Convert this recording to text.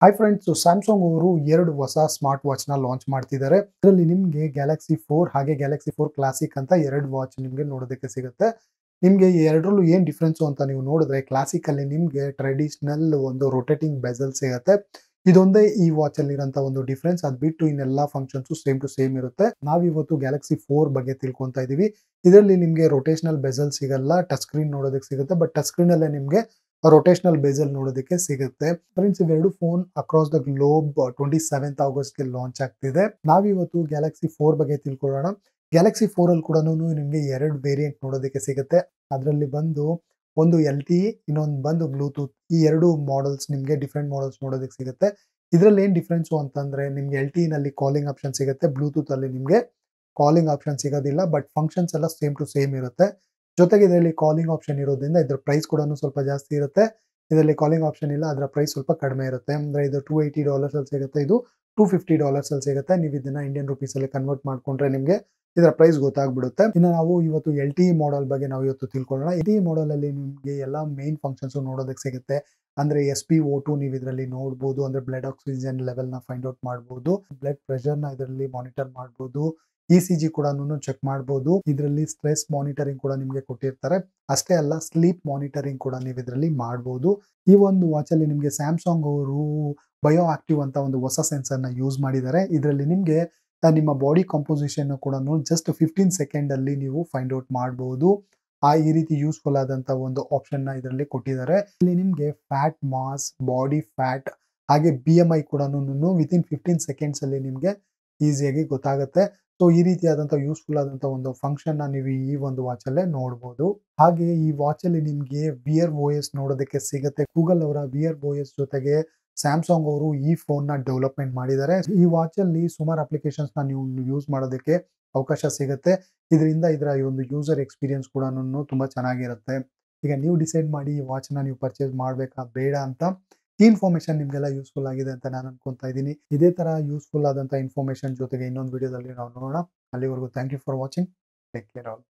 Hi friends, Samsung ಅವರು 2 ಹೊಸ smart ವಾಚ್ನ launch ಮಾಡ್ತಿದ್ದಾರೆ. ಇದರಲ್ಲಿ ನಿಮಗೆ ಗ್ಯಾಲಕ್ಸಿ 4 ಹಾಗೆ ಗ್ಯಾಲಕ್ಸಿ 4 ಕ್ಲಾಸಿಕ್ ಅಂತ 2 ವಾಚ್ ನಿಮಗೆ ನೋಡೋದಕ್ಕೆ ಸಿಗುತ್ತೆ. ನಿಮಗೆ ಈ ಎರಡರಲ್ಲೂ ಏನು ಡಿಫ್ರೆನ್ಸು ಅಂತ ನೀವು ನೋಡಿದ್ರೆ, ಕ್ಲಾಸಿಕಲ್ಲಿ ನಿಮಗೆ ಟ್ರೆಡಿಷನಲ್ ಒಂದು ರೊಟೇಟಿಂಗ್ ಬೆಜಲ್ ಸಿಗುತ್ತೆ. ಇದೊಂದೇ ಈ ವಾಚಲ್ಲಿ ಇರೋಂಥ ಒಂದು ಡಿಫ್ರೆನ್ಸ್. ಅದು ಬಿಟ್ಟು ಇನ್ನೆಲ್ಲ ಫಂಕ್ಷನ್ಸು ಸೇಮ್ ಟು ಸೇಮ್ ಇರುತ್ತೆ. ನಾವಿವತ್ತು ಗ್ಯಾಲಕ್ಸಿ 4 ಬಗ್ಗೆ ತಿಳ್ಕೊತಾ ಇದ್ದೀವಿ. ಇದರಲ್ಲಿ ನಿಮಗೆ ರೊಟೇಷನಲ್ ಬೆಜಲ್ ಸಿಗಲ್ಲ, ಟಚ್ ಸ್ಕ್ರೀನ್ ನೋಡೋದಕ್ಕೆ ಸಿಗುತ್ತೆ. ಬಟ್ ಟಚ್ ಸ್ಕ್ರೀನಲ್ಲೇ ನಿಮಗೆ ರೊಟೇಷನಲ್ ಬೇಜಲ್ ನೋಡೋದಕ್ಕೆ ಸಿಗುತ್ತೆ. ಫ್ರೆಂಡ್ಸ್, ಇವೆರಡು phone across the globe 27th ಆಗಸ್ಟ್ಗೆ ಲಾಂಚ್ ಆಗ್ತಿದೆ. ನಾವಿವತ್ತು ಗ್ಯಾಲಕ್ಸಿ 4 ಬಗ್ಗೆ ತಿಳ್ಕೊಳ್ಳೋಣ. ಗ್ಯಾಲಕ್ಸಿ 4 ಅಲ್ಲಿ ಕೂಡ ನಿಮಗೆ 2 ವೇರಿಯಂಟ್ ನೋಡೋದಕ್ಕೆ ಸಿಗುತ್ತೆ. ಅದರಲ್ಲಿ ಬಂದು ಒಂದು LTE, ಇನ್ನೊಂದು ಬಂದು ಬ್ಲೂಟೂತ್. ಈ 2 ಮಾಡೆಲ್ಸ್ ನಿಮಗೆ ಡಿಫ್ರೆಂಟ್ ಮಾಡೆಲ್ಸ್ ನೋಡೋದಕ್ಕೆ ಸಿಗುತ್ತೆ. ಇದರಲ್ಲಿ ಏನು ಡಿಫ್ರೆನ್ಸು ಅಂತಂದ್ರೆ, ನಿಮಗೆ LTE ನಲ್ಲಿ ಕಾಲಿಂಗ್ ಆಪ್ಷನ್ ಸಿಗುತ್ತೆ, ಬ್ಲೂಟೂತ್ ಅಲ್ಲಿ ನಿಮಗೆ ಕಾಲಿಂಗ್ ಆಪ್ಷನ್ ಸಿಗೋದಿಲ್ಲ. ಬಟ್ ಫಂಕ್ಷನ್ಸ್ ಎಲ್ಲ ಸೇಮ್ ಟು ಸೇಮ್ ಇರುತ್ತೆ. ಜೊತೆಗೆ ಇದರಲ್ಲಿ ಕಾಲಿಂಗ್ ಆಪ್ಷನ್ ಇರೋದ್ರಿಂದ ಇದರ ಪ್ರೈಸ್ ಕೂಡ ಸ್ವಲ್ಪ ಜಾಸ್ತಿ ಇರುತ್ತೆ. ಇದರಲ್ಲಿ ಕಾಲಿಂಗ್ ಆಪ್ಷನ್ ಇಲ್ಲ, ಅದರ ಪ್ರೈಸ್ ಸ್ವಲ್ಪ ಕಡಿಮೆ ಇರುತ್ತೆ. ಅಂದರೆ ಇದು $280 ಅಲ್ಲಿ ಸಿಗುತ್ತೆ, ಇದು $250 ಅಲ್ಲಿ ಸಿಗುತ್ತೆ. ನೀವು ಇದನ್ನ ಇಂಡಿಯನ್ ರುಪೀಸ್ ಅಲ್ಲಿ ಕನ್ವರ್ಟ್ ಮಾಡ್ಕೊಂಡ್ರೆ ನಿಮಗೆ ಇದರ ಪ್ರೈಸ್ ಗೊತ್ತಾಗ್ಬಿಡುತ್ತೆ. ಇನ್ನು ನಾವು ಇವತ್ತು LTE ಮಾಡೆಲ್ ಬಗ್ಗೆ ನಾವು ಇವತ್ತು ತಿಳ್ಕೊಳ್ಳೋಣ. LTE ಮಾಡೆಲ್ ಅಲ್ಲಿ ನಿಮಗೆ ಎಲ್ಲ ಮೇನ್ ಫಂಕ್ಷನ್ಸ್ ನೋಡೋದಕ್ಕೆ ಸಿಗುತ್ತೆ. ಅಂದ್ರೆ SpO2 ನೀವು ಇದರಲ್ಲಿ ನೋಡ್ಬೋದು, ಅಂದ್ರೆ ಬ್ಲಡ್ ಆಕ್ಸಿಜನ್ ಲೆವೆಲ್ ನ ಫೈಂಡ್ ಔಟ್ ಮಾಡ್ಬೋದು, ಬ್ಲಡ್ ಪ್ರೆಷರ್ ನ ಇದರಲ್ಲಿ ಮಾನಿಟರ್ ಮಾಡ್ಬೋದು, ECG ಕೂಡ ಚೆಕ್ ಮಾಡ್ಬೋದು. ಇದರಲ್ಲಿ ಸ್ಟ್ರೆಸ್ ಮಾನಿಟರಿಂಗ್ ಕೂಡ ನಿಮಗೆ ಕೊಟ್ಟಿರ್ತಾರೆ. ಅಷ್ಟೇ ಅಲ್ಲ, ಸ್ಲೀಪ್ ಮಾನಿಟರಿಂಗ್ ಕೂಡ ನೀವು ಇದರಲ್ಲಿ ಮಾಡ್ಬೋದು. ಈ ಒಂದು ವಾಚ್ ಅಲ್ಲಿ ನಿಮಗೆ ಸ್ಯಾಮ್ಸಂಗ್ ಅವರು ಬಯೋ ಆಕ್ಟಿವ್ ಅಂತ ಒಂದು ಹೊಸ ಸೆನ್ಸರ್ ನ ಯೂಸ್ ಮಾಡಿದ್ದಾರೆ. ಇದರಲ್ಲಿ ನಿಮಗೆ ನಿಮ್ಮ ಬಾಡಿ ಕಂಪೋಸಿಷನ್ ಕೂಡ ಜಸ್ಟ್ 15 ಸೆಕೆಂಡ್ ಅಲ್ಲಿ ನೀವು ಫೈಂಡ್ ಔಟ್ ಮಾಡಬಹುದು. ಈ ರೀತಿ ಯೂಸ್ಫುಲ್ ಆದಂತ ಒಂದು ಆಪ್ಷನ್ ನ ಇದರಲ್ಲಿ ಕೊಟ್ಟಿದ್ದಾರೆ. ಇಲ್ಲಿ ನಿಮಗೆ ಫ್ಯಾಟ್ ಮಾಸ್, ಬಾಡಿ ಫ್ಯಾಟ್ ಹಾಗೆ BMI ಕೂಡ ವಿತಿನ್ 15 ಸೆಕೆಂಡ್ಸ್ ಅಲ್ಲಿ ನಿಮಗೆ ಈಸಿಯಾಗಿ ಗೊತ್ತಾಗುತ್ತೆ. ಸೊ ಈ ರೀತಿಯಾದಂಥ ಯೂಸ್ಫುಲ್ ಆದಂಥ ಒಂದು ಫಂಕ್ಷನ್ ನ ನೀವು ಈ ಒಂದು ವಾಚ್ ಅಲ್ಲೇ ನೋಡಬಹುದು. ಹಾಗೆ ಈ ವಾಚ್ ಅಲ್ಲಿ ನಿಮಗೆ Wear OS ನೋಡೋದಕ್ಕೆ ಸಿಗುತ್ತೆ. ಗೂಗಲ್ ಅವರ Wear OS ಜೊತೆಗೆ ಸ್ಯಾಮ್ಸಂಗ್ ಅವರು ಈ ಫೋನ್ ನ ಡೆವಲಪ್ಮೆಂಟ್ ಮಾಡಿದ್ದಾರೆ. ಈ ವಾಚ್ ಅಲ್ಲಿ ಸುಮಾರು ಅಪ್ಲಿಕೇಶನ್ಸ್ ನ ನೀವು ಯೂಸ್ ಮಾಡೋದಕ್ಕೆ ಅವಕಾಶ ಸಿಗುತ್ತೆ. ಇದರಿಂದ ಇದರ ಒಂದು ಯೂಸರ್ ಎಕ್ಸ್ಪೀರಿಯನ್ಸ್ ಕೂಡ ತುಂಬಾ ಚೆನ್ನಾಗಿರುತ್ತೆ. ಈಗ ನೀವು ಡಿಸೈಡ್ ಮಾಡಿ ಈ ವಾಚ್ ನ ನೀವು ಪರ್ಚೇಸ್ ಮಾಡಬೇಕಾ ಬೇಡ ಅಂತ. ಈ ಇನ್ಫಾರ್ಮೇಶನ್ ನಿಮಗೆಲ್ಲ ಯೂಸ್ಫುಲ್ ಆಗಿದೆ ಅಂತ ನಾನು ಅನ್ಕೊಂತಾ ಇದ್ದೀನಿ. ಇದೇ ತರ ಯೂಸ್ಫುಲ್ ಆದಂತ ಇನ್ಫಾರ್ಮೇಶನ್ ಜೊತೆಗೆ ಇನ್ನೊಂದು ವಿಡಿಯೋದಲ್ಲಿ ನಾವು ನೋಡೋಣ. ಅಲ್ಲಿವರೆಗೂ thank you for watching. Take care all.